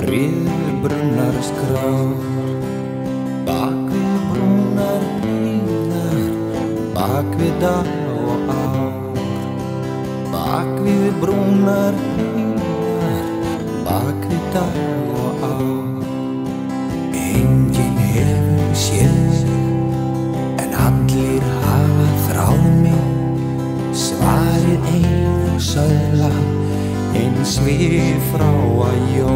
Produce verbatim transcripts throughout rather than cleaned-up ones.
Friður brunnar skrár, bak við brúnar heiðar, bak við dag og ár. Bak við brúnar heiðar, bak við dag og ár. Enginn hefur séð en allir hafa þráð mig. Svarið ein og söðla, ein svif frá að jó.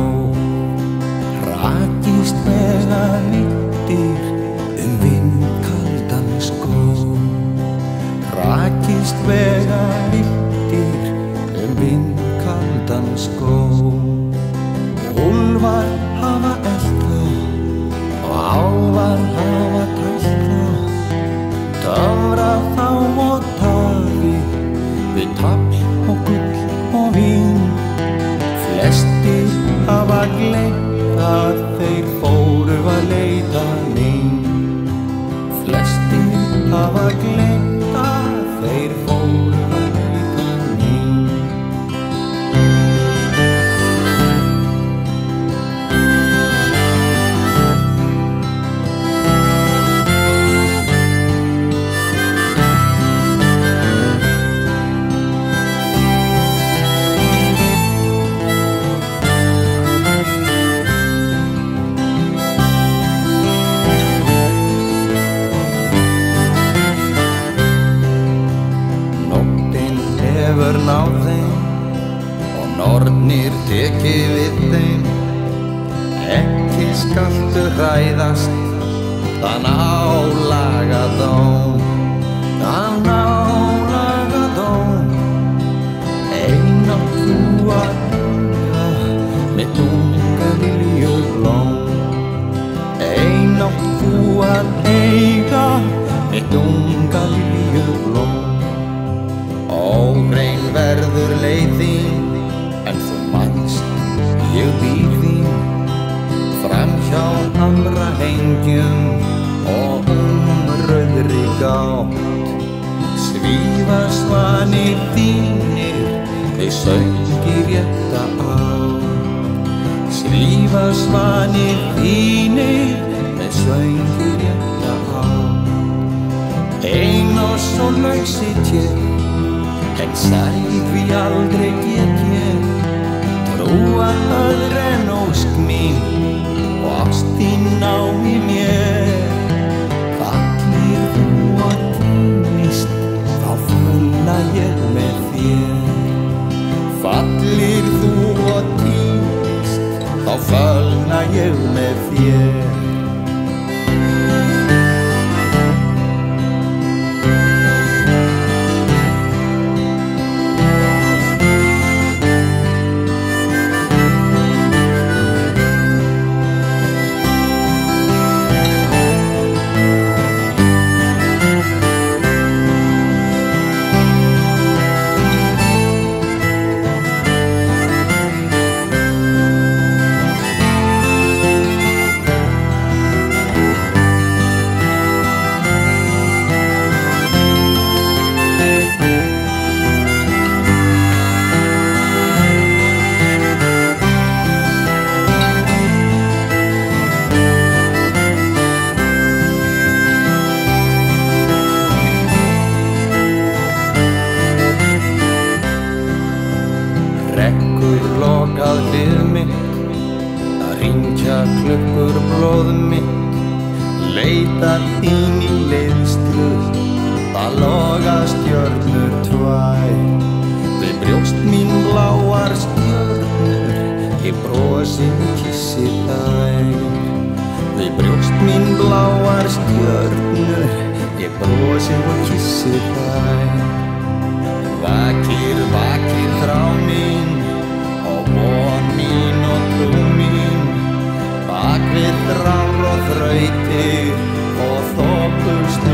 Rakist vega vittir um vindkaldan skó. Rakist vega vittir um vindkaldan skó. Úlfar hafa elt þá og álfar hafa tælt þá. Töfrað þá og tafið við tafl og gull og vín. Flestir hafa gleymt að þeir fóru að leita mín. Flestir hafa gleymt að þeir fóru að leita mín. Hefur náð þeim og nornir tekið við þeim. Ekki skaltu hræðast þann álaga dóm, þann álaga dóm. Einatt þú að eiga með dunga liljublóm. Einatt þú að eiga með dunga liljublóm. Óhrein verður leið þín, en þú manst ég býð þín. Framhjá hamrahengjum og umrauðri gátt. Svífa svanir þínir, þeir söng í rétta átt. Svífa svanir þínir, þeir söng í rétta átt. Ein og svo laus sitt ég, en sæð því aldrei get ég trúað öðru en ósk mín og ást þín á í mér. Fallir þú og týnist, þá fölna ég með þér. Fallir þú og týnist, þá fölna ég með þér. Klukkur blóð mitt, leita þín í leiðslu, það loga stjörnur tvær. Við brjóst mín bláar stjörnur, ég brosi og kissi þær. Við brjóst mín bláar stjörnur, ég brosi og kissi þær. Vakir, vakir þrá mín, og von mín og trú mín. Bak við þrár og þrautir og þokur